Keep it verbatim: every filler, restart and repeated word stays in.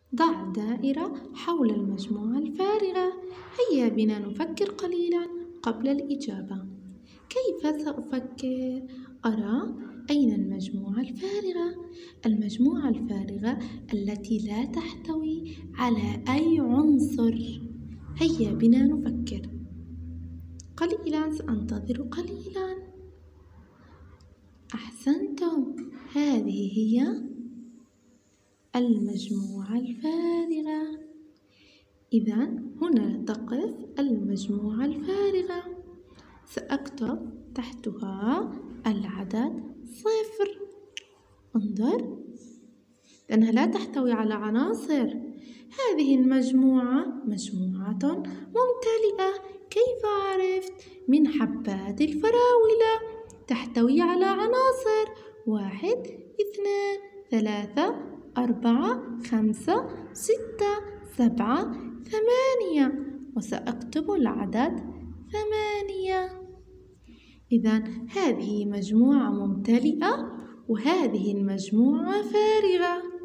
ضع دائرة حول المجموعة الفارغة. هيا بنا نفكر قليلا قبل الإجابة. كيف سأفكر؟ أرى أين المجموعة الفارغة؟ المجموعة الفارغة التي لا تحتوي على أي عنصر. هيا بنا نفكر قليلا، سأنتظر قليلا. أحسنتم، هذه هي المجموعة الفارغة. إذا هنا تقف المجموعة الفارغة. سأكتب تحتها العدد صفر. انظر، لأنها لا تحتوي على عناصر. هذه المجموعة مجموعة ممتلئة. كيف عرفت؟ من حبات الفراولة، تحتوي على عناصر: واحد، اثنان، ثلاثة، أربعة، خمسة، ستة، سبعة، ثمانية، وسأكتب العدد ثمانية. إذا هذه مجموعة ممتلئة وهذه المجموعة فارغة.